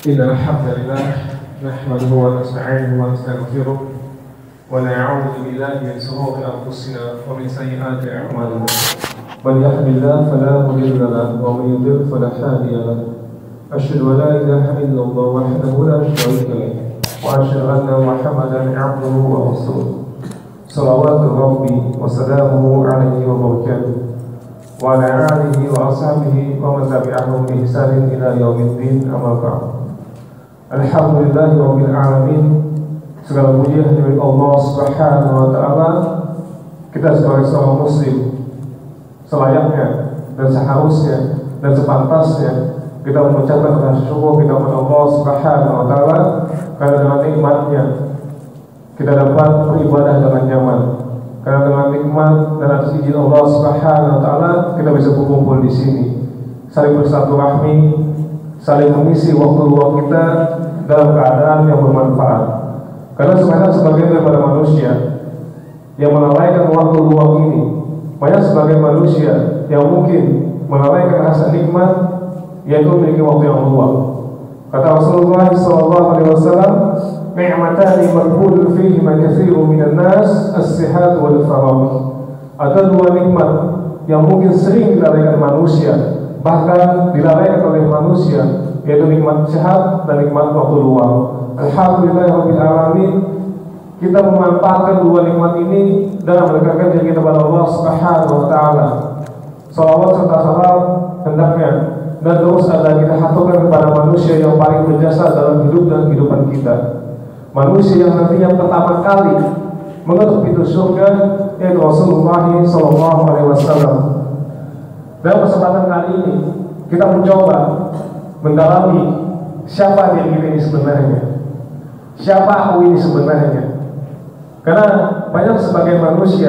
إن الحمد لله نحمده ونستعينه ونستغفره ونعوذ بالله من شرور أنفسنا ومن سيئات أعمالنا من يهد الله فلا مضل له ومن يضلل فلا هادي له أشهد أن لا إله إلا الله وحده لا شريك له وأشهد أن محمدا عبده ورسوله صلوات ربي وسلامه عليه وبركاته وعلى آله وأصحابه ومن تبعهم بإحسان إلى يوم الدين أما بعد. Alhamdulillahirabbil alamin. Segala puji milik Allah Subhanahu wa taala. Kita sebagai seorang muslim selayaknya dan seharusnya dan sepantasnya kita mengucapkan rasa syukur kita kepada Allah Subhanahu wa taala karena dengan nikmatnya kita dapat beribadah dengan nyaman. Karena dengan nikmat dan atas izin Allah Subhanahu wa taala kita bisa berkumpul di sini, saling bersilaturahmi, saling mengisi waktu luang kita dalam keadaan yang bermanfaat. Karena sebenarnya sebagian daripada manusia yang melalaikan waktu luang ini, banyak sebagian manusia yang mungkin melalaikan rasa nikmat, yaitu memiliki waktu yang luang. Kata Rasulullah SAW, ni'matani maghbunun fihima katsirun minan nas, as-sihat wal faragh. Ada dua nikmat yang mungkin sering dilalaikan manusia, bahkan dilalaikan oleh manusia, yaitu nikmat sehat dan nikmat waktu luang. Alhamdulillahirabbil alamin. Kita memanfaatkan dua nikmat ini dalam mendekatkan diri kita kepada Allah Subhanahu wa taala. Salawat serta salam hendaknya dan terus ada kita haturkan kepada manusia yang paling berjasa dalam hidup dan kehidupan kita. Manusia yang nantinya pertama kali mengetuk pintu surga, yaitu Rasulullah SAW. Dalam kesempatan kali ini kita mencoba mendalami siapa diri kita ini sebenarnya, siapa aku ini sebenarnya. Karena banyak sebagai manusia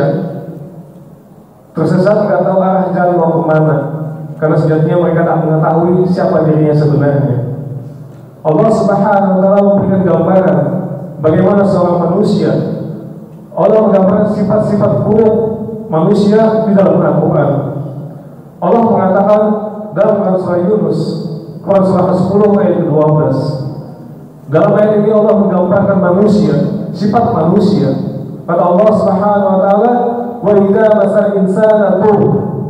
tersesat, tidak tahu arah jalan mau kemana, karena sejatinya mereka tak mengetahui siapa dirinya sebenarnya. Allah Subhanahu wa taala memberikan gambaran bagaimana seorang manusia. Allah menggambarkan sifat-sifat buruk manusia di dalam Al-Quran. Allah mengatakan dalam surah Yunus, Quran surah ke-10 ayat ke-12. Dalam ayat ini Allah menggambarkan manusia, sifat manusia. Kata Allah Subhanahu wa taala, "Wa idza masal insana dur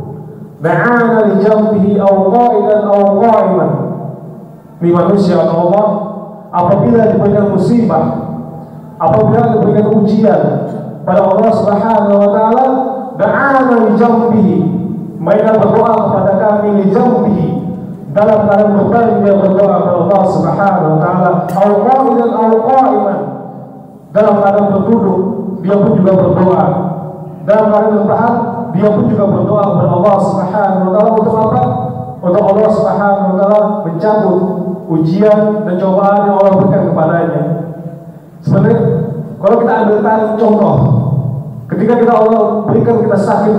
da'ana li jambihi aw qa'idan aw qa'iman." Ini manusia kata Allah, apabila diberikan musibah, apabila diberikan ujian pada Allah Subhanahu wa taala, da'ana li jambihi, mereka berdoa kepada kami li jambihi, dalam keadaan berbaring dia berdoa kepada Allah Subhanahu wa taala, aw qa'idan aw qa'iman, dalam keadaan berduduk dia pun juga berdoa, dalam keadaan bertahan dia pun juga berdoa kepada Allah Subhanahu wa taala. Untuk apa? Untuk Allah Subhanahu wa taala mencabut ujian dan cobaan yang Allah berikan kepadanya. Sebenarnya kalau kita ambil contoh, ketika kita Allah berikan kita sakit,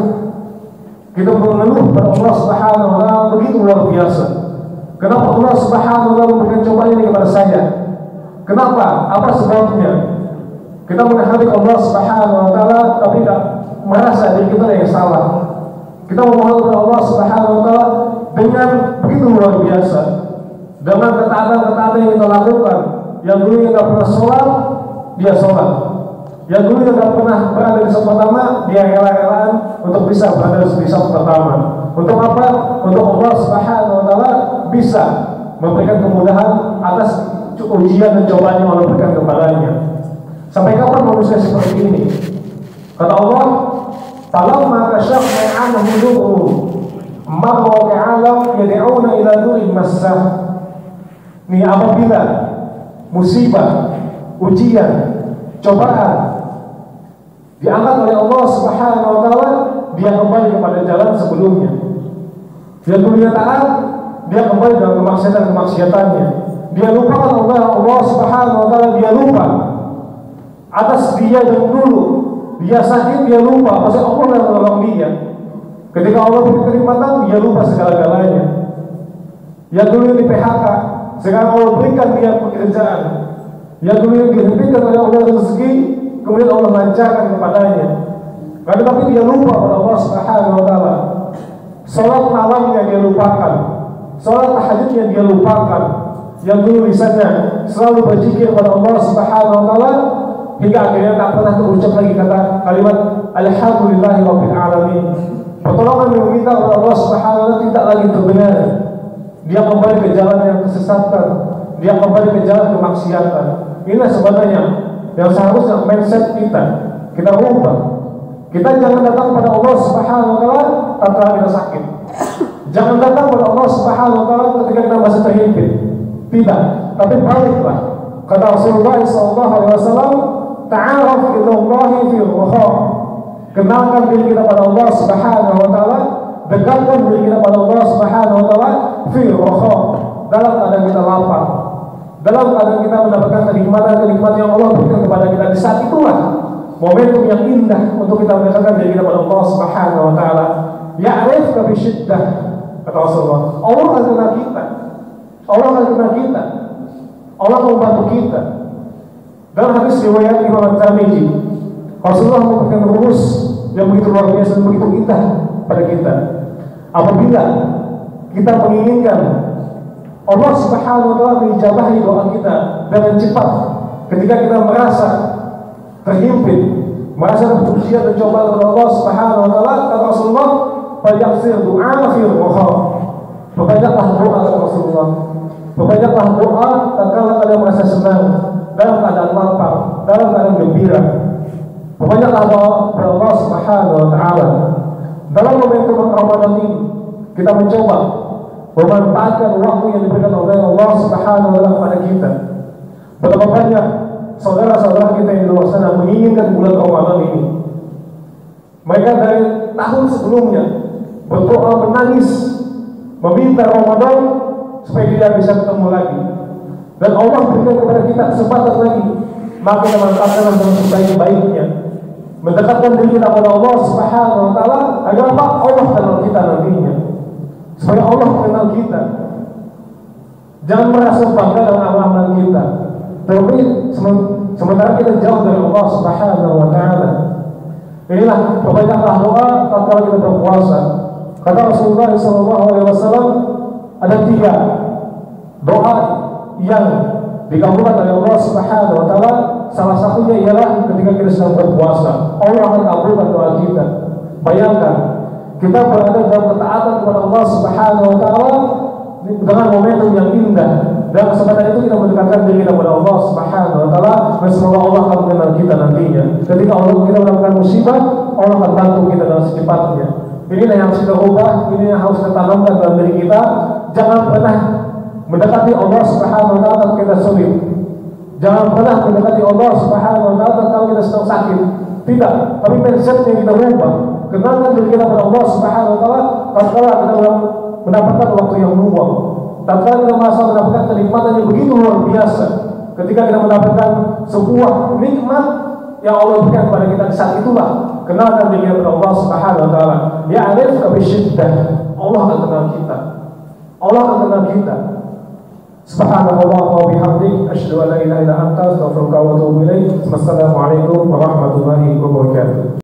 kita mengeluh kepada Allah Subhanahu wa taala begitu luar biasa. Kenapa Allah Subhanahu wa taala memberikan cobaan ini kepada saya? Kenapa? Apa sebabnya? Kita menghadapi Allah Subhanahu wa taala tapi tidak merasa diri kita yang salah. Kita memohon kepada Allah Subhanahu wa taala dengan begitu luar biasa, dengan ketaatan-ketaatan yang kita lakukan. Yang dulu yang tidak pernah sholat, dia sholat. Yang dulu yang tidak pernah berada di saf pertama, dia rela-relaan untuk bisa berada di saf pertama. Untuk apa? Untuk Allah Subhanahu wa taala bisa memberikan kemudahan atas ujian dan cobaan yang Allah berikan kepadanya. Sampai kapan manusia seperti ini? Kata Allah, "Falamma kashafna 'anhum dhurru marra bi'alam yad'una ila nurin massah." Ini apabila musibah, ujian, cobaan diangkat oleh Allah Subhanahu wa taala, dia kembali kepada jalan sebelumnya. Dia dulunya taat, dia kembali dalam kemaksiatan-kemaksiatannya. Dia lupakan Allah Subhanahu wa taala, dia lupa atas dia yang dulu dia sakit, dia lupa maksud Allah yang menolong dia. Ketika Allah beri kenikmatan, dia lupa segala-galanya. Yang dulu di PHK, sekarang Allah berikan dia pekerjaan. Yang dulu dihentikan oleh Allah rezeki, kemudian Allah lancarkan kepadanya. Karena tapi dia lupa pada Allah Subhanahu wa taala. Salat malamnya dia lupakan, salat tahajudnya dia lupakan, yang dulu lisannya selalu berzikir kepada Allah Subhanahu wa taala hingga akhirnya tak pernah terucap lagi kata kalimat alhamdulillahi rabbil alamin. Pertolongan yang meminta kepada Allah Subhanahu wa taala tidak lagi terdengar. Dia kembali ke jalan yang kesesatan, dia kembali ke jalan kemaksiatan. Inilah sebenarnya yang seharusnya mindset kita rubah. Kita jangan datang pada Allah Subhanahu wa taala tatkala kita sakit. Jangan datang pada Allah Subhanahu wa taala ketika kita masih terhimpit. Tidak, tapi baliklah. Kata Rasulullah sallallahu alaihi wasallam, ta'aruf ila Allah fi raha. Kenalkan diri kita pada Allah Subhanahu wa taala, dekatkan diri kita pada Allah Subhanahu wa taala fi raha. Dalam keadaan kita lapar, dalam keadaan kita mendapatkan kenikmatan yang Allah berikan kepada kita, di saat itulah momentum yang indah untuk kita mendekatkan diri kita pada Allah Subhanahu wa taala. Ya'rifka bi syiddah, kata Rasulullah. Allah akan kenal kita. Allah akan kenal kita. Allah akan membantu kita. Dalam hadis riwayat Imam At-Tirmidzi, Rasulullah memberikan rumus yang begitu luar biasa dan begitu indah pada kita. Apabila kita menginginkan Allah Subhanahu wa taala mengijabahi doa kita dengan cepat ketika kita merasa terhimpit, merasa terpujian dan cobaan oleh Allah Subhanahu wa taala, kata Rasulullah, "Falyaqsir du'a fi ruha." Perbanyaklah doa, kata Rasulullah. Perbanyaklah doa tatkala kalian merasa senang, dalam keadaan lapar, dalam keadaan gembira. Perbanyaklah doa kepada Allah Subhanahu wa taala. Dalam momentum Ramadan ini kita mencoba memanfaatkan waktu yang diberikan oleh Allah Subhanahu wa taala kepada kita. Betapa banyak saudara-saudara kita yang di luar sana menginginkan bulan Ramadan ini. Mereka dari tahun sebelumnya berdoa menangis, meminta Ramadan supaya dia bisa ketemu lagi. Dan Allah berikan kepada kita kesempatan lagi. Maka kita manfaatkan dengan sebaik-baiknya, mendekatkan diri kita kepada Allah Subhanahu wa taala agar apa? Allah kenal kita nantinya. Supaya Allah mengenal kita. Jangan merasa bangga dengan amalan kita, tapi sementara kita jauh dari Allah Subhanahu wa taala. Inilah perbanyaklah doa tatkala kita berpuasa. Kata Rasulullah sallallahu alaihi wasallam, ada 3 doa yang dikabulkan oleh Allah Subhanahu wa taala. Salah satunya ialah ketika kita sedang berpuasa. Allah akan kabulkan doa kita. Bayangkan kita berada dalam ketaatan kepada Allah Subhanahu wa taala dengan momentum yang indah. Dan kesempatan itu kita mendekatkan diri kita kepada Allah Subhanahu wa taala, dan semoga Allah akan mengenal kita nantinya. Ketika Allah kita mendapatkan musibah, Allah akan bantu kita dengan secepatnya. Inilah yang harus kita ubah, ini yang harus kita tanamkan dalam diri kita. Jangan pernah mendekati Allah Subhanahu wa taala ketika kita sulit. Jangan pernah mendekati Allah Subhanahu wa taala kalau kita sedang sakit. Tidak, tapi mindsetnya kita ubah. Kenalkan diri kita kepada Allah Subhanahu wa taala tatkala kita mendapatkan waktu yang luang. Tatkala kita merasa mendapatkan kenikmatan yang begitu luar biasa. Ketika kita mendapatkan sebuah nikmat yang Allah berikan kepada kita, di saat itulah kenalkan diri kita kepada Allah Subhanahu wa taala. Ya'rifka bi syiddah. Allah akan kenal kita. Allah akan kenal kita. Subhanallah wa bihamdihi, asyhadu an la ilaha illa anta, astaghfiruka wa atubu ilaik. Wassalamualaikum warahmatullahi wabarakatuh.